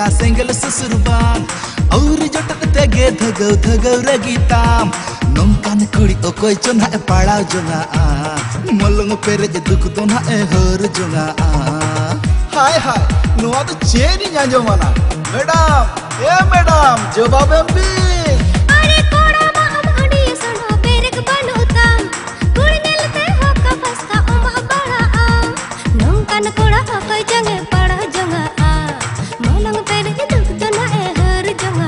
लेका सेंगल ससुरबान और जटक तेगे धगौ धगौ रगीताम नोंकान कुड़ी ओकोय चोना ए पाड़ा जोंगा मलंग पेरेज दुख दो ना ए हर जोंगा हाय हाय नुआ तो चेनी आंजोमाना मैडम जवाब एम भी अरे कोड़ा मा हम अड़ी सनो पेरेक बनुताम कुड़ी नेलते हो का फसका ओमा बड़ा नोंकान कोड़ा ओकोय जंगे पाड़ा जोंगा मलंग पेरेज दुख दो ना ए हर जोंगा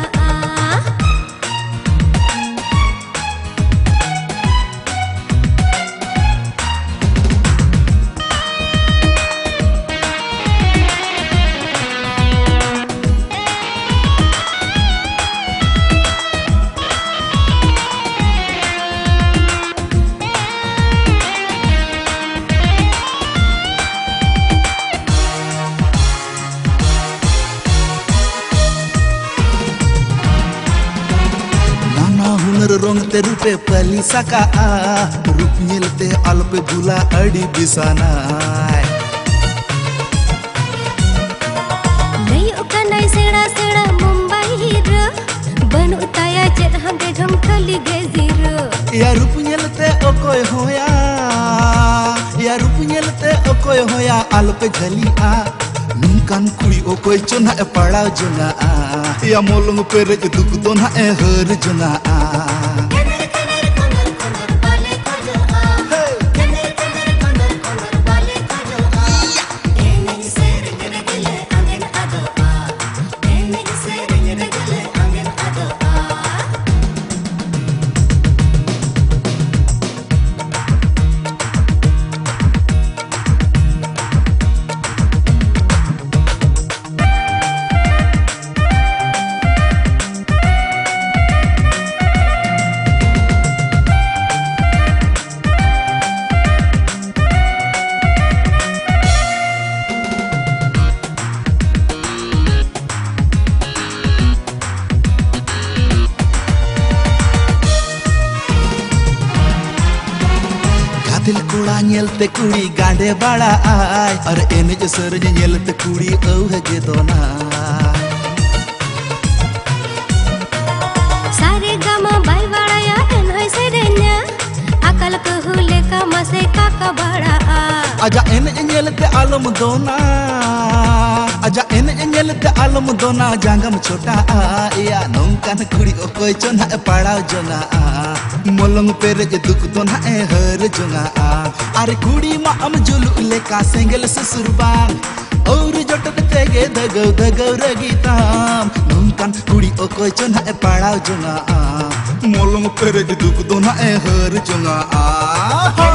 रंग ते रूपे पली सका रूप मिलते अलपे बुला अड़ी बिसाना नहीं उकनाई सेड़ा सेड़ा मुंबई हीरो बनु ताया चेत हंगे झम खली गेजीरो या रूप मिलते ओकोय होया या रूप मिलते ओकोय होया अलपे घलिया नूकान कुड़ी ओकोय चोना ए पड़ा जोंगा या मोलंग पेरेज दुख दो ना ए हर जोंगा दिल कुड़ा नेलते कुड़ी गांडे बड़ा आय और एने जो सरज नेलते कुड़ी औह गे दोना सारे गामा बाई बड़ा या एनहाई सेरेन्या अकल कहूले का मसे काका बड़ा आजा एने नेलते आलम दोना आजा एने नेलते आलम दोना जांगम छोटा या नोंकान कुड़ी ओकोय चोना ए पाड़ा जोंगा मलंग पेरेज दुख दो ना ए हर जोंगा अरे कुड़ी मा हम जुलू लेका सेंगल ससुरबान और जटक तेगे धगौ धगौ रगीताम नोंकान कुड़ी ओकोय चोना ए पाड़ा जोंगा मलंग पेरेज दुख दो ना ए हर जोंगा